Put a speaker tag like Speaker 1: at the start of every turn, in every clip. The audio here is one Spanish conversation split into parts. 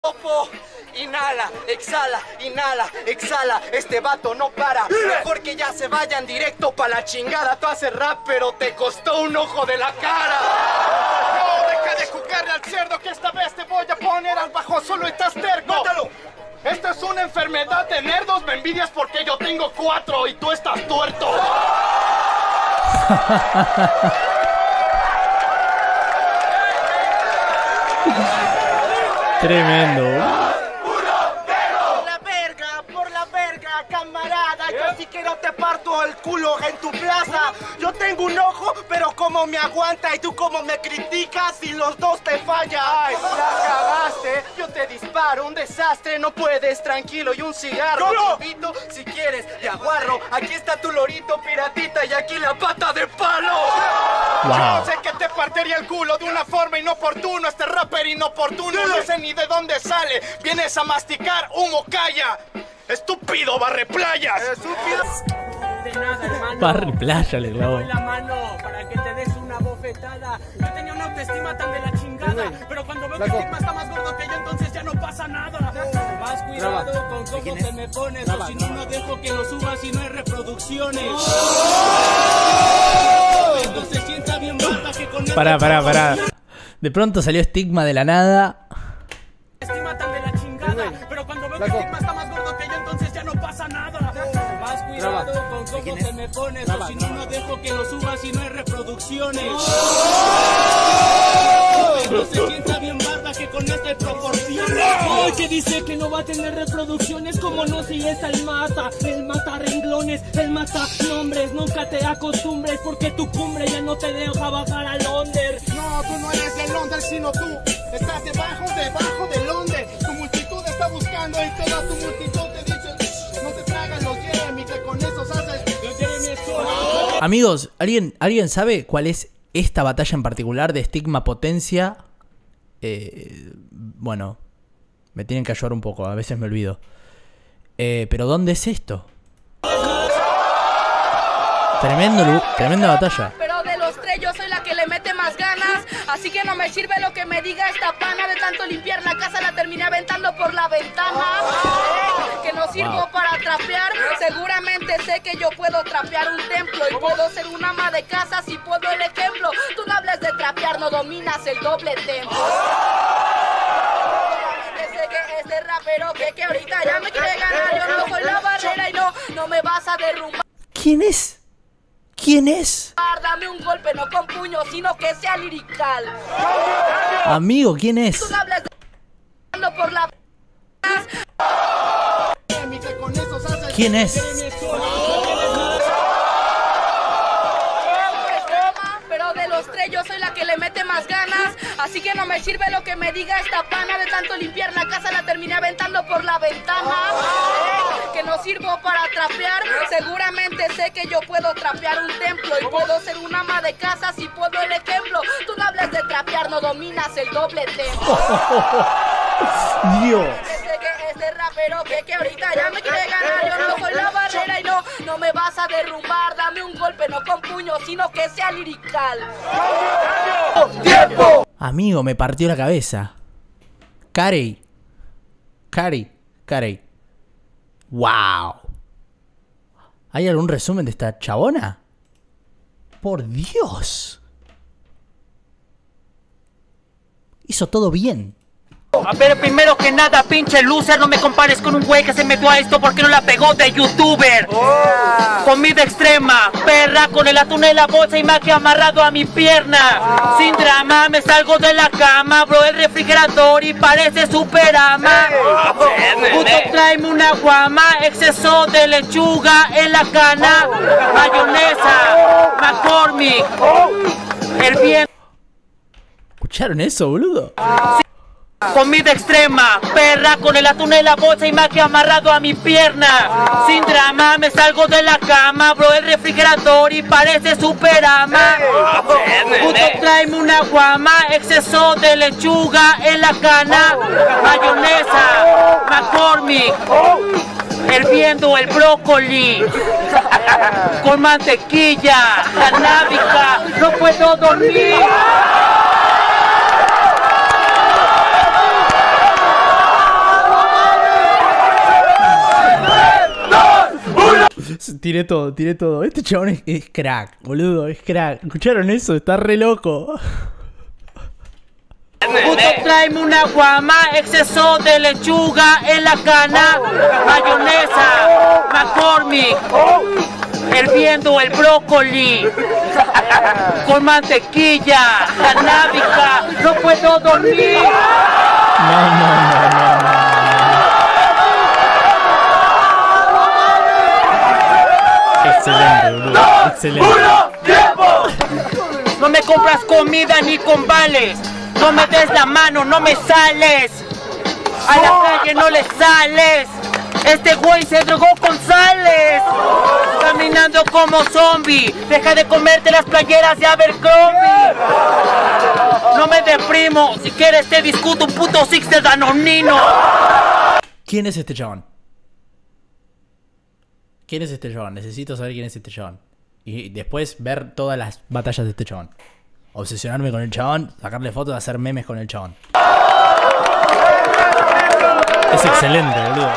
Speaker 1: Inhala, exhala, este vato no para. Mejor que ya se vayan directo pa' la chingada. Tú haces rap, pero te costó un ojo de la cara. No, deja de jugarle al cerdo, que esta vez te voy a poner al bajo, solo estás terco. ¡Mátalo! Esta es una enfermedad de nerdos, me envidias porque yo tengo 4 y tú estás tuerto.
Speaker 2: Tremendo.
Speaker 1: Por la verga, camarada. Yo sí que no te parto el culo en tu plaza. Yo tengo un ojo, pero como me aguanta y tú como me criticas y los dos te fallan. Ay, la cagaste, yo te disparo, un desastre, no puedes, tranquilo, y un cigarro. ¡No! Te invito, si quieres, te aguarro. Aquí está tu lorito piratita y aquí la pata de palo.
Speaker 2: Wow.
Speaker 1: Yo sé que te partiría el culo de una forma inoportuna. Este rapper inoportuno, no sé ni de dónde sale. Vienes a masticar humo, calla. Estúpido barreplayas. Estúpido.
Speaker 3: De nada, hermano.
Speaker 2: Barre playa le clavó.
Speaker 3: Te doy la mano para que te des una bofetada. Yo tenía una autoestima tan de la chingada, pero cuando veo que el Stigma está más gordo que yo, entonces ya no pasa nada. Más cuidado con cómo te me pones, o si no, no dejo que lo subas y no hay reproducciones. Entonces sienta bien barba que con
Speaker 2: Pará. De pronto salió Stigma de la nada.
Speaker 3: Estima tan de la chingada, pero cuando veo que el Stigma está más gordo que yo, entonces ya no pasa nada. Más cuidado con cómo te me pones, o si no, no dejo que lo subas y no hay reproducciones. Entonces sienta bien barba que con esta hay proporciones. Hoy que dice que no va a tener reproducciones, como no, si es el mata renglones, el mata nombres. Nunca te acostumbres porque tu cumbre ya no te deja bajar a Londres.
Speaker 1: No, tú no eres de Londres, sino tú estás debajo de Londres. Tu multitud está buscando y toda tu multitud te dice: no te tragan los Jeremy, que con esos haces.
Speaker 2: Amigos, ¿alguien sabe cuál es esta batalla en particular de Stigma Potencia? Bueno, me tienen que ayudar un poco, a veces me olvido. Pero ¿dónde es esto? Tremenda batalla.
Speaker 4: Pero de los tres yo soy la que le mete más ganas, así que no me sirve lo que me diga esta pana. De tanto limpiar la casa la terminé aventando por la ventana. Que no sirvo para trapear, seguramente sé que yo puedo trapear un templo y puedo ser un ama de casa si puedo el ejemplo. Tú no hables de trapear, no dominas el doble tempo. Sé que este rapero que ahorita ya me quiere ganar, yo no soy la barrera y no me vas a derrumbar.
Speaker 2: ¿Quién es? ¿Quién es?
Speaker 4: Dame un golpe, no con puño, sino que sea lirical.
Speaker 2: Amigo, ¿quién es?
Speaker 4: Tú no hables de por la...
Speaker 2: ¿Quién es?
Speaker 4: Pero de los tres yo soy la que le mete más ganas, así que no me sirve lo que me diga esta pana. De tanto limpiar la casa la terminé aventando por la ventana. Que no sirvo para trapear, seguramente sé que yo puedo trapear un templo y puedo ser un ama de casa si puedo el ejemplo. Tú no hables de trapear, no dominas el doble tempo.
Speaker 2: Dios.
Speaker 4: Este rapero que ahorita ya me quiere ganar, yo no soy la barrera y no me vas a derrumbar. Dame un golpe, no con puño, sino que sea lirical.
Speaker 1: ¡Tiempo!
Speaker 2: Amigo, me partió la cabeza. Carey. Wow. ¿Hay algún resumen de esta chabona? Por Dios. Hizo todo bien.
Speaker 3: A ver, primero que nada, pinche loser, no me compares con un güey que se metió a esto porque no la pegó de youtuber. Comida extrema, perra con el atún en la bolsa y magia amarrado a mi pierna. Sin drama, me salgo de la cama, bro, el refrigerador y parece Superama. Puto tráeme una guama, exceso de lechuga en la cana. Mayonesa, McCormick, hirviendo.
Speaker 2: ¿Escucharon eso, boludo?
Speaker 3: Comida extrema, perra con el atún en la bolsa y magia amarrado a mi pierna. Sin drama, me salgo de la cama, bro, el refrigerador y parece Superama. Puto tráeme una guama, exceso de lechuga en la cana. Mayonesa, McCormick, hirviendo el brócoli con mantequilla, canábica, no puedo dormir.
Speaker 2: Tiré todo. Este chabón es crack, boludo, es crack. ¿Escucharon eso? Está re loco.
Speaker 3: Puto, tráeme una guama, exceso de lechuga en la cana, mayonesa, McCormick, hirviendo el brócoli, con mantequilla, canábica, no puedo dormir.
Speaker 2: No. Excelente, boludo. Excelente.
Speaker 3: No me compras comida ni con vales. No me des la mano, no me sales. A la calle no le sales. Este güey se drogó con sales. Caminando como zombie. Deja de comerte las playeras de Abercrombie. No me deprimo. Si quieres te discuto un puto six de Danonino.
Speaker 2: ¿Quién es este chabón? ¿Quién es este chabón? Necesito saber quién es este chabón. Y después ver todas las batallas de este chabón. Obsesionarme con el chabón, sacarle fotos, hacer memes con el chabón. Es excelente, boludo.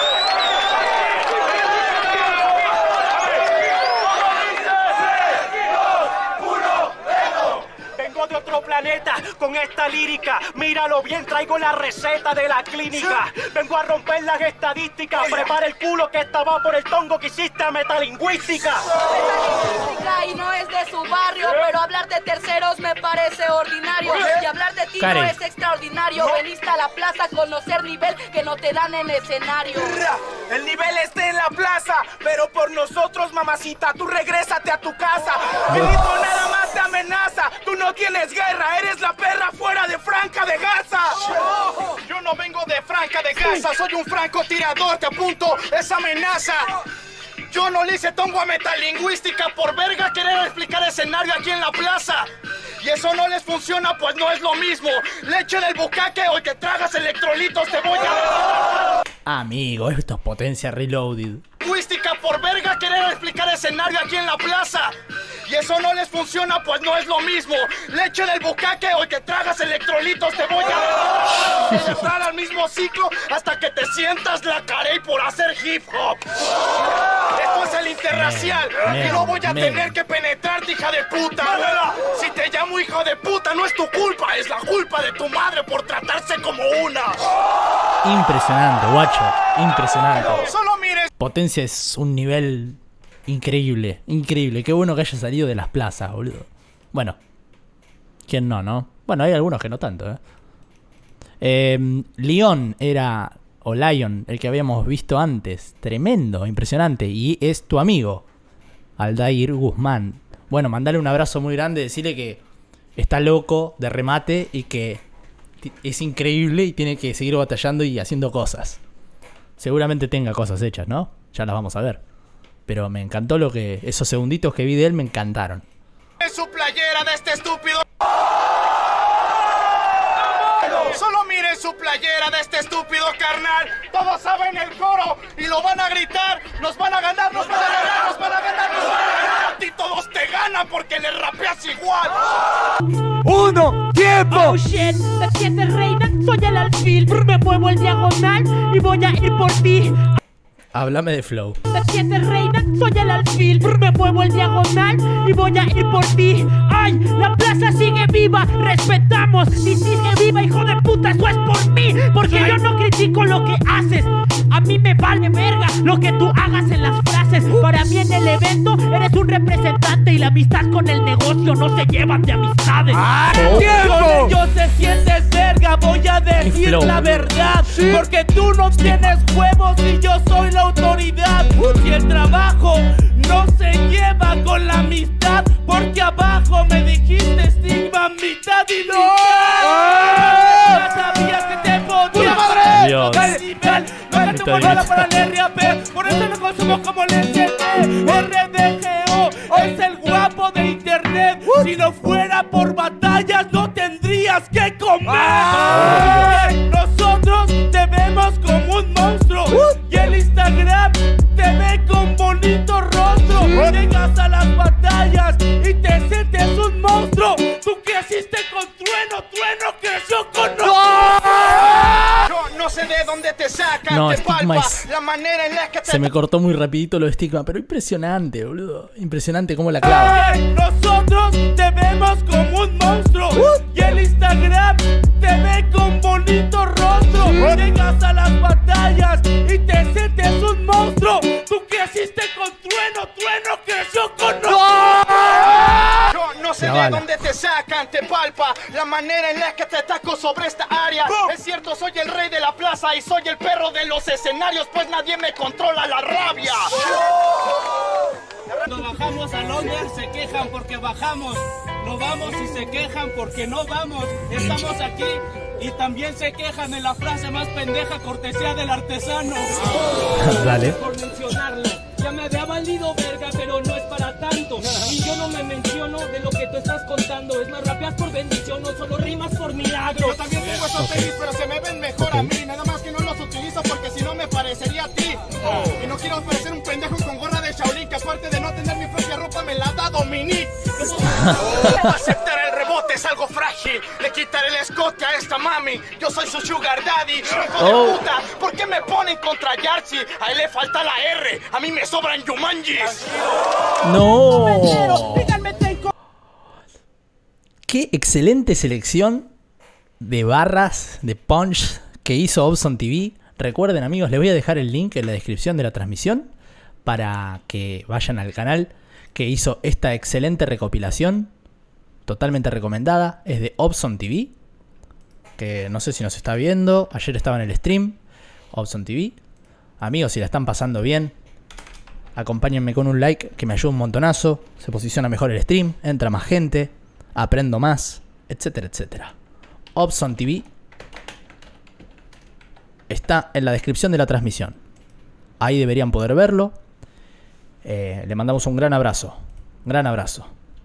Speaker 1: Vengo de otro planeta con esta lírica. Míralo bien, traigo la receta de la clínica. Vengo a romper las estadísticas. Prepara el culo que estaba por el tongo que hiciste a metalingüística.
Speaker 4: Y no es de su barrio, pero hablar de terceros me parece ordinario. Y hablar de ti no es extraordinario. Veniste a la plaza a conocer nivel que no te dan en escenario.
Speaker 1: El nivel está en la plaza, pero por nosotros, mamacita, tú regrésate a tu casa. El ritmo nada más te amenaza. Tú no tienes guerra, eres la perra fuera de Franca de Gaza. Yo no vengo de Franca de Gaza, soy un francotirador, te apunto esa amenaza. Yo no le hice tongo a metalingüística por verga querer explicar escenario aquí en la plaza. Y eso no les funciona, pues no es lo mismo. Leche del bucaque, hoy te tragas electrolitos, te voy a...
Speaker 2: Amigo, esto es potencia reloaded.
Speaker 1: Lingüística por verga querer explicar escenario aquí en la plaza. Y eso no les funciona, pues no es lo mismo. Leche del bucaque, hoy te tragas electrolitos, te voy a... entrar al mismo ciclo hasta que te sientas la carey por hacer hip hop. Esto es el interracial y no voy a tener que penetrarte, hija de puta. Si te llamo hija de puta, no es tu culpa, es la culpa de tu madre por tratarse como una.
Speaker 2: Impresionante, guacho. Impresionante.
Speaker 1: Solo mires.
Speaker 2: Potencia es un nivel increíble. Increíble. Qué bueno que haya salido de las plazas, boludo. Bueno. ¿Quién no, no? Bueno, hay algunos que no tanto, Leon era... O Lion, el que habíamos visto antes. Tremendo, impresionante. Y es tu amigo, Aldair Guzmán. Bueno, mandale un abrazo muy grande. Decirle que está loco de remate y que es increíble y tiene que seguir batallando y haciendo cosas. Seguramente tenga cosas hechas, ¿no? Ya las vamos a ver. Pero me encantó lo que... Esos segunditos que vi de él me encantaron.
Speaker 1: Es su playera de este estúpido. Solo miren su playera de este estúpido carnal. Todos saben el coro y lo van a gritar. Nos van a ganar, nos van a ganar, nos van a ganar, nos van a ganar. A ti todos te ganan porque le rapeas igual.
Speaker 5: ¡Uno! ¡Tiempo!
Speaker 6: Oh shit, te sientes reina, soy el alfil. Me muevo el diagonal y voy a ir por ti.
Speaker 2: Háblame de flow.
Speaker 6: Te sientes reina, soy el alfil. Me muevo el diagonal y voy a ir por ti. ¡Ay! La plaza sigue viva, respetamos. Y sigue viva, hijo de puta, eso es por mí. Porque yo no critico lo que haces. A mí me vale verga lo que tú hagas en las frases. Para mí en el evento eres un representante y la amistad con el negocio no se llevan de amistades.
Speaker 5: ¡Tiempo!
Speaker 3: Yo te sientes verga, voy a decir
Speaker 2: flow.
Speaker 3: la verdad. Porque tú no tienes huevos y yo soy la autoridad. Si el trabajo no se lleva con la amistad, porque abajo me dijiste estigma mitad y mitad. Ya sabías que te podías.
Speaker 2: Dios.
Speaker 3: No tu moneda para el RAP, por eso lo consumo como le entiende. RDGO es el guapo de internet. Si no fuera por batallas no tendrías que comer. Nosotros te vemos como un monstruo y el Instagram te ve con bonito rostro. Llegas a las batallas y te sientes un monstruo. Tú creciste con Trueno, Trueno creció con nosotros.
Speaker 1: Yo no sé de de dónde te sacan,
Speaker 2: No,
Speaker 1: te
Speaker 2: estigma
Speaker 1: palpa
Speaker 2: es...
Speaker 1: la manera en la que te...
Speaker 2: Se me cortó muy rapidito lo de estigma, pero impresionante, boludo. Impresionante cómo la clava.
Speaker 6: Nosotros te vemos como un monstruo y el Instagram te ve con bonito rostro. Llegas a las batallas y te sientes un monstruo. Tú creciste con Trueno creció con
Speaker 1: Yo no sé de dónde te sacan, te palpa la manera en la que te ataco sobre esta área. Es cierto, soy el rey de la plaza y soy el perro de los escenarios, pues nadie me controla la rabia.
Speaker 7: Cuando bajamos a Londres se quejan porque bajamos, no vamos y se quejan porque no vamos. Estamos aquí y también se quejan en la frase más pendeja, cortesía del artesano.
Speaker 2: Dale.
Speaker 7: Por mencionarlo, ya me había valido verga, pero no es para tanto. Y yo no me menciono de lo que tú estás contando. Es más, rapeas por bendición, no solo rimas por milagro.
Speaker 1: Yo también tengo esos tenis, pero se me ven mejor a mí. Nada más que no los utilizo porque si no me parecería a ti. Y no quiero parecer un pendejo con gorra de Shaolin, que aparte de no tener mi propia ropa me la da Dominique. Aceptar el rebote es algo frágil. Le quitaré el escote a esta mami. Yo soy su sugar daddy. Hijo de puta, ¿por qué me ponen contra Yarchi? A él le falta la R, a mí me sobran Yumanjis.
Speaker 2: No. Qué excelente selección de barras, de punch que hizo Obson TV. Recuerden, amigos, les voy a dejar el link en la descripción de la transmisión para que vayan al canal que hizo esta excelente recopilación, totalmente recomendada. Es de Obson TV, que no sé si nos está viendo. Ayer estaba en el stream, Obson TV. Amigos, si la están pasando bien, acompáñenme con un like que me ayuda un montonazo. Se posiciona mejor el stream, entra más gente, aprendo más, etcétera, etcétera. Obson TV está en la descripción de la transmisión. Ahí deberían poder verlo. Le mandamos un gran abrazo. Gran abrazo.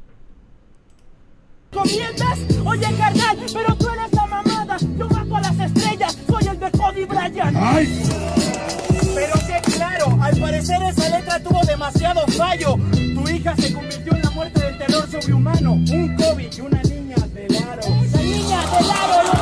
Speaker 6: ¿Comienzas? Oye, carnal, pero tú eres la mamada. Yo bajo a las estrellas, soy el de Cody Bryant. ¡Ay!
Speaker 1: Pero qué claro, al parecer esa letra tuvo demasiado fallo. Tu hija se convirtió en la muerte del terror sobrehumano. Un Kobe y una niña del aro.
Speaker 6: La niña del aro, lo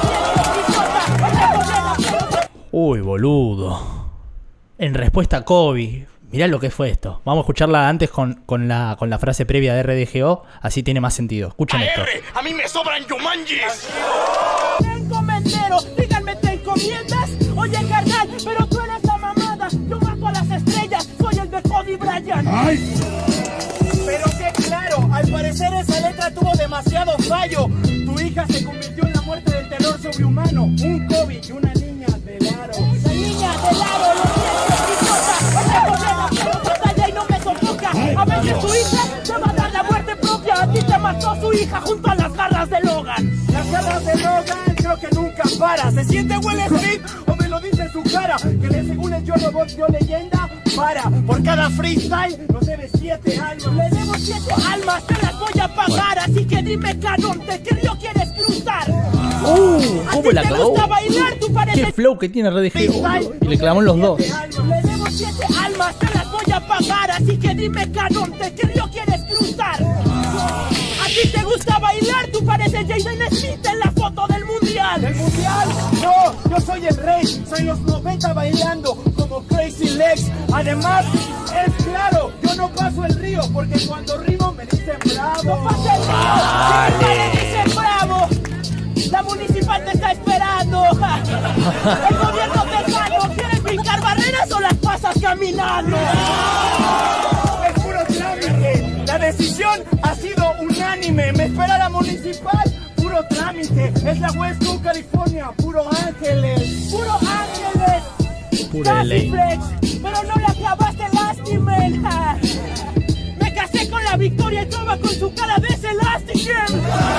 Speaker 6: siento,
Speaker 2: Uy, boludo. En respuesta a Kobe. Mirá lo que fue esto. Vamos a escucharla antes con la frase previa de RDGO. Así tiene más sentido. Escuchen esto.
Speaker 1: A mí me sobran Yumanjis.
Speaker 6: Encomendero, díganme, ¿te encomiendas? Oye, carnal, pero tú eres la mamada. Yo bajo a las estrellas, soy el de Cody Bryant.
Speaker 1: ¡Ay! Pero qué claro, al parecer esa letra tuvo demasiado fallo. Tu hija se convirtió en la muerte del terror sobrehumano. Un Kobe y una niña del aro.
Speaker 6: La niña del aro, lo siento, batalla y no me sofoca. A veces tu hija te va a dar la muerte propia. A ti te mató su hija junto a las garras de Logan.
Speaker 1: Las garras de Logan creo que nunca para. ¿Se siente Will Smith o me lo dice en su cara? Que según el Yo Robot Yo Leyenda para. Por cada freestyle nos debe 7 almas.
Speaker 6: Le debo 7 almas, te las voy a pagar. Así que dime, cabrón, ¿qué río quieres cruzar?
Speaker 2: ¿Cómo la clavó?
Speaker 6: Bailar, tú pareces...
Speaker 2: Qué flow que tiene RDGO. Y le clavó en los dos.
Speaker 6: Le debo 7 almas, te las voy a pagar. Así que dime, cabrón, ¿qué río quieres cruzar? ¿A ti te gusta bailar? Tú pareces Jaden Smith en la foto del mundial.
Speaker 1: ¿El mundial? No, yo soy el rey. Soy los 90 bailando como Crazy Legs. Además, es claro, yo no paso el río porque cuando rimo me dicen bravo.
Speaker 6: No pasa el río, me dicen bravo. La municipal te está esperando. El gobierno tejano, ¿quieres brincar barreras o las pasas caminando?
Speaker 1: Es puro trámite. La decisión ha sido unánime. Me espera la municipal. Puro trámite. Es la West Coast, California. Puro ángeles.
Speaker 6: Puro ángeles.
Speaker 2: Pura
Speaker 6: Casi flex, pero no la clavaste, lastimen. Me casé con la Victoria y toma con su cara de ese Elastigem.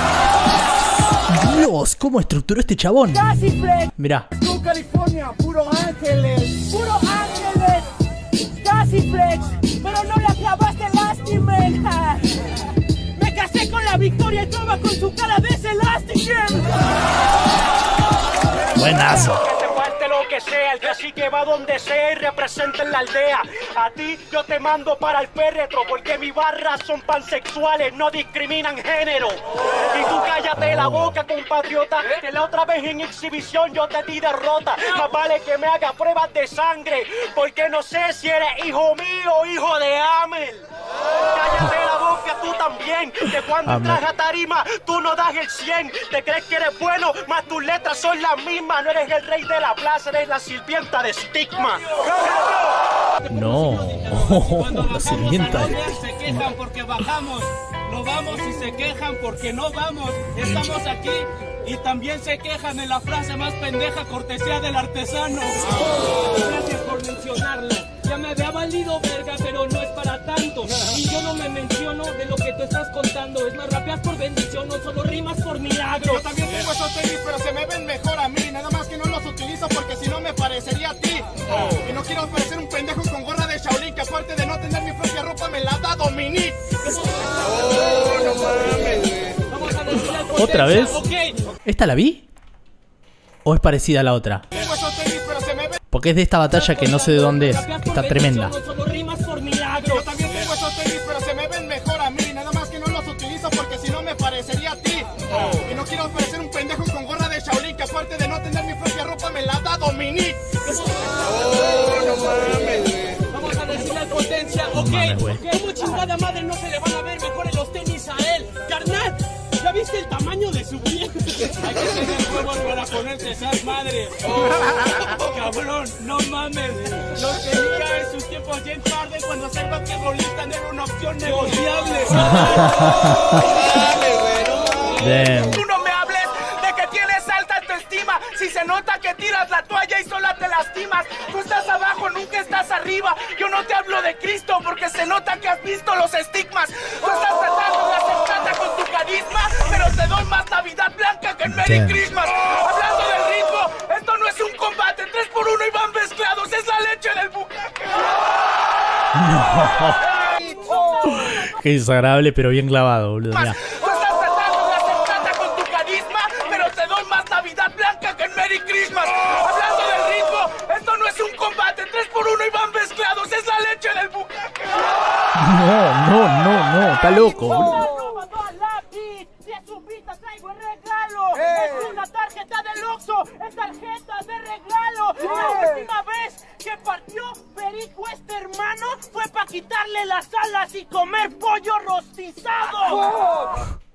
Speaker 2: Dios, ¿cómo estructuró este chabón?
Speaker 6: Casi flex.
Speaker 2: Mirá.
Speaker 1: Con California, puro ángeles.
Speaker 6: Puro ángeles. Casi flex, pero no la clavaste, lastimen. Me casé con la Victoria y toma con su cara de ese Elastigem.
Speaker 2: Buenazo.
Speaker 1: Que se falte lo que sea, el cacique va donde sea y representa en la aldea. A ti yo te mando para el féretro, porque mis barras son pansexuales, no discriminan género. Y tú cállate la boca, compatriota, que la otra vez en exhibición yo te di derrota. Más vale que me haga pruebas de sangre, porque no sé si eres hijo mío o hijo de Amel. Cállate la boca tú también, que cuando entras a tarima tú no das el 100. Te crees que eres bueno, más tus letras son las mismas. No eres el rey de la plaza, eres la sirvienta de estigma.
Speaker 2: No, la sirvienta de
Speaker 7: Se quejan porque bajamos, no vamos y se quejan porque no vamos. Estamos aquí y también se quejan en la frase más pendeja, cortesía del artesano. Gracias por mencionarlo. Ya me había valido verga, pero no es para tanto. Y yo no me menciono de lo que tú estás contando. Es más, rapeas por bendición, no solo rimas por milagro.
Speaker 8: Yo también tengo esos tenis, pero se me ven mejor a mí. Nada más que no los utilizo porque si no me parecería a ti. Y no quiero parecer un pendejo con gorra de Shaolin, que aparte de no tener mi propia ropa me la da Dominique. No mames.
Speaker 7: Vamos a decirle al
Speaker 2: ¿Otra vez?
Speaker 7: potencia, ok.
Speaker 2: ¿Esta la vi? ¿O es parecida a la otra?
Speaker 8: Tengo esos tenis, pero se me ven.
Speaker 2: Porque es de esta batalla que no sé de dónde es. Está tremenda.
Speaker 7: No solo rimas por milagro.
Speaker 8: Yo también tengo esos tenis, pero se me ven mejor a mí. Nada más que no los utilizo porque si no me parecería a ti. Y no quiero parecer un pendejo con gorra de Shaolin, que aparte de no tener mi propia ropa me la da Dominique. No mames.
Speaker 7: Vamos a decirle al potencia, ok.
Speaker 2: mames, güey.
Speaker 7: ¿Cómo chingada madre no se le van a ver mejor en los tenis a él? Carnal, ¿ya viste el tamaño de su pie? Hay que tener huevos para ponerse esas madres. Cabrón, no mames. Lo tenía en sus tiempos James Harden cuando ser basquetbolista no era una opción negociable.
Speaker 2: Damn.
Speaker 1: Tú no me hables de que tienes alta autoestima. Si se nota que tiras la toalla y sola te lastimas. Tú estás abajo, nunca estás arriba. Yo no te hablo de Cristo porque se nota que has visto los estigmas. Tú estás tratando de hacer plata con tu carisma, pero te doy más Navidad blanca que en Merry
Speaker 2: Damn.
Speaker 1: Christmas. Hablando del ritmo, esto no es un combate 3x1 y van mezclados. Es la leche del bucaque.
Speaker 2: Qué desagradable, pero bien clavado, boludo. Mirá.
Speaker 1: Tú estás tratando de hacer plata con tu carisma, pero te doy más Navidad blanca que en Merry Christmas. Hablando del ritmo, esto no es un combate 3x1 y van mezclados. Es la leche del bucaque.
Speaker 2: No, está loco, boludo.
Speaker 6: Es una tarjeta del Oxxo, es tarjeta de regalo. La última vez que partió perico este hermano fue para quitarle las alas y comer pollo rostizado.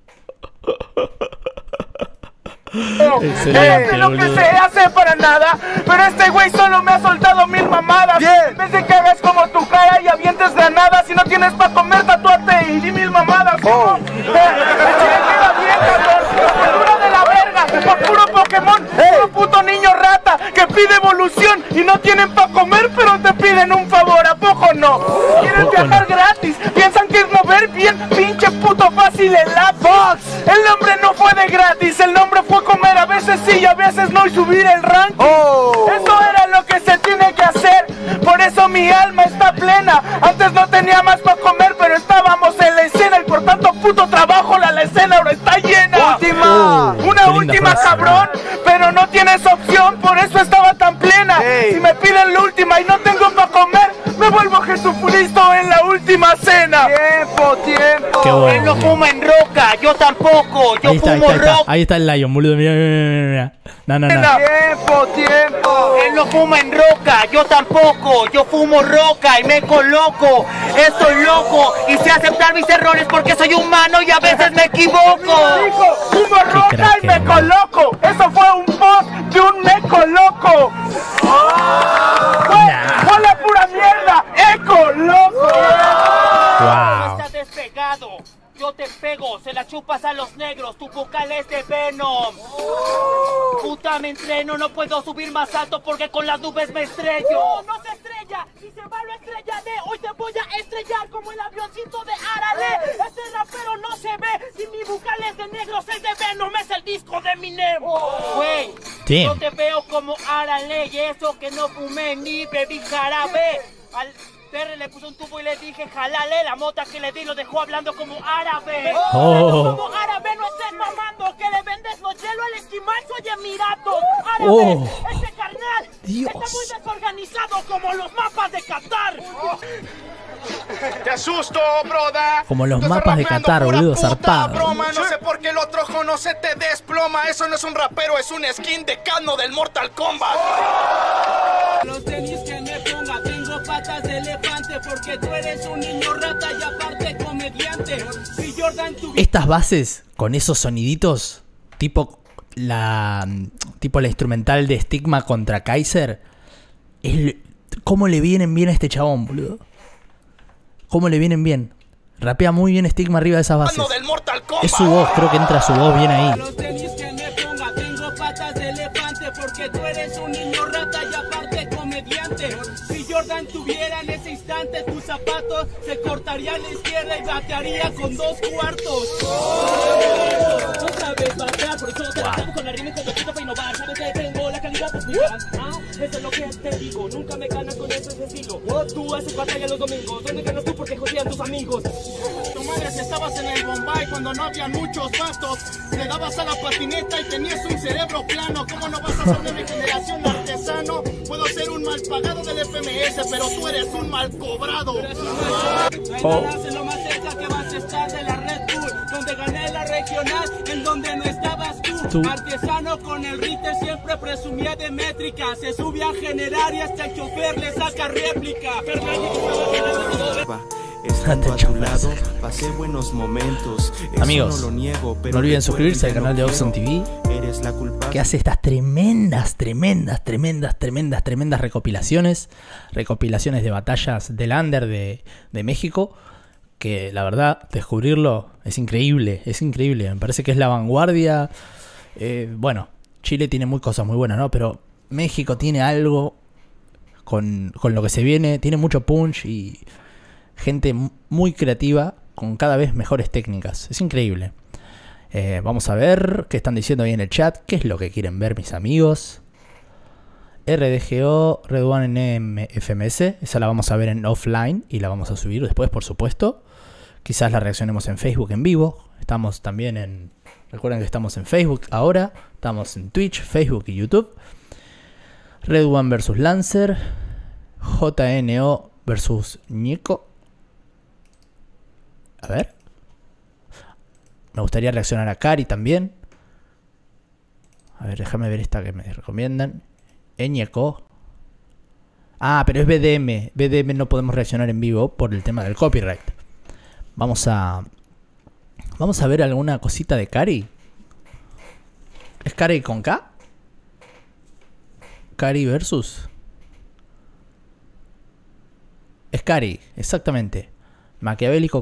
Speaker 2: Excelente,
Speaker 1: Lo que
Speaker 2: boludo.
Speaker 1: se hace para nada, pero este güey solo me ha soltado 1000 mamadas. En vez de que hagas como tu cara y avientes granadas, si no tienes para comer, tatuate y di 1000 mamadas. Queda bien, cabrón. La cultura de la verga, pa' puro Pokémon, puro puto niño rata que pide evolución y no tienen para comer, pero te piden un favor, ¿a poco no? Quieren
Speaker 2: poco
Speaker 1: viajar
Speaker 2: no?
Speaker 1: gratis, piensan que es mover bien, pinche puto fácil el Box. El nombre no fue de gratis, el nombre fue comer, a veces sí y a veces no, y subir el ranking. Eso era lo que se tiene que hacer, por eso mi alma está plena. Antes no tenía más para comer, pero estábamos en la escena y por tanto puto trabajo la escena ahora está llena. Una
Speaker 2: qué linda
Speaker 1: última,
Speaker 2: frase,
Speaker 1: cabrón, pero no tienes opción, por eso estaba tan plena. Si me piden la última y no tengo para comer, me vuelvo Jesucristo en la última cena. Tiempo.
Speaker 2: Qué
Speaker 3: Él
Speaker 2: bueno.
Speaker 3: no fuma en roca, yo tampoco, yo
Speaker 2: Ahí está,
Speaker 3: fumo roca.
Speaker 2: ahí está el Lion, boludo. Mira. No.
Speaker 1: Tiempo.
Speaker 3: Él no fuma en roca, yo tampoco, yo fumo roca y me coloco. Estoy loco y sé aceptar mis errores porque soy humano y a veces me equivoco.
Speaker 1: Dijo, fumo roca
Speaker 2: crack,
Speaker 1: y me
Speaker 2: hermano.
Speaker 1: coloco. Eso fue un post de un me coloco. Fue la pura mierda. Eco loco.
Speaker 2: Wow.
Speaker 3: Estás despegado, yo te pego, se la chupas a los negros, tu vocal es de Venom. Puta, me entreno, no puedo subir más alto porque con las nubes me estrello.
Speaker 6: No se estrella, si se va lo estrellaré. Hoy te voy a estrellar como el avioncito de Arale. Este rapero no se ve, si mi vocal es de negros es de Venom, es el disco de Eminem.
Speaker 3: Güey,
Speaker 2: Damn.
Speaker 3: yo te veo como Arale y eso que no fumé ni bebí jarabe. Terry le puso un tubo y le dije, jalale la mota que le di, lo dejó hablando como árabe.
Speaker 2: Oh.
Speaker 3: Como árabe, no estés mamando, que le vendes los hielos al esquimal, soy Emiratos. Árabe, este carnal
Speaker 2: Dios.
Speaker 3: está muy desorganizado como los mapas de Qatar.
Speaker 8: Te asusto, broda.
Speaker 2: Como los
Speaker 8: Tú estás
Speaker 2: mapas de
Speaker 8: rapeando
Speaker 2: Qatar,
Speaker 8: pura
Speaker 2: boludo,
Speaker 8: puta
Speaker 2: zarpado.
Speaker 8: broma. No sé por qué el otro ojo no se te desploma. Eso no es un rapero, es un skin de Cano del Mortal Kombat.
Speaker 7: Los tenis que me ponga, tengo patas de elefante, porque tú eres un niño rata y aparte comediante. Si Jordan tuviera...
Speaker 2: Estas bases con esos soniditos, tipo la instrumental de Stigma contra Kaiser, ¿cómo le vienen bien a este chabón, boludo? ¿Cómo le vienen bien? Rapea muy bien Stigma arriba de esas bases.
Speaker 8: Cano del Mortal Kombat.
Speaker 2: Es su voz, creo que entra su voz bien ahí.
Speaker 7: Los tenis que me ponga, tengo patas de elefante, porque tú eres un niño rata y aparte comediante. Si Jordan tuviera en ese instante tus zapatos, se cortaría a la izquierda y batearía con 2 cuartos. No sabes batear, por eso te la con la rima y con poquito para innovar. Sabes que tengo la calidad pues mira, eso es lo que te digo, nunca me ganas con ese estilo. Tú haces batalla los domingos, ¿dónde ganas tú? Porque jodían tus amigos.
Speaker 8: Tu madre, si estabas en el Bombay cuando no había muchos vatos, le dabas a la patineta y tenías un cerebro plano. ¿Cómo no vas a ser de mi generación artesano? Puedo ser un mal pagado del FMS, pero tú eres un mal cobrado.
Speaker 7: No hay nada en lo más cerca que vas a estar de la Red Bull, donde gané la regional, en donde no estabas tú. Artesano con el Ritter siempre presumía de métrica, se sube a generar y hasta el chofer le saca réplica.
Speaker 9: Estando a tu lado, pasé buenos momentos. Eso
Speaker 2: Amigos,
Speaker 9: no lo niego, pero
Speaker 2: no olviden
Speaker 9: recuerden
Speaker 2: suscribirse al
Speaker 9: que
Speaker 2: canal de
Speaker 9: no
Speaker 2: Oxon
Speaker 9: quiero.
Speaker 2: TV,
Speaker 9: Eres la culpable.
Speaker 2: que hace estas tremendas recopilaciones de batallas del Under de México, que la verdad, descubrirlo es increíble, me parece que es la vanguardia. Bueno, Chile tiene cosas muy buenas, ¿no? Pero México tiene algo con lo que se viene, tiene mucho punch y gente muy creativa con cada vez mejores técnicas, es increíble. Vamos a ver qué están diciendo ahí en el chat, qué es lo que quieren ver mis amigos. RDGO, Red One en FMS, esa la vamos a ver en offline y la vamos a subir después, por supuesto. Quizás la reaccionemos en Facebook en vivo. Estamos también en... Recuerden que estamos en Facebook ahora, estamos en Twitch, Facebook y YouTube. Red One versus Lancer, JNO versus Ñeco. A ver. Me gustaría reaccionar a Cari también. A ver, déjame ver esta que me recomiendan. Ñeco. Ah, pero es BDM. BDM no podemos reaccionar en vivo por el tema del copyright. Vamos a ver alguna cosita de Cari. ¿Es Cari con K? Cari versus. Es Cari, exactamente. Maquiavélico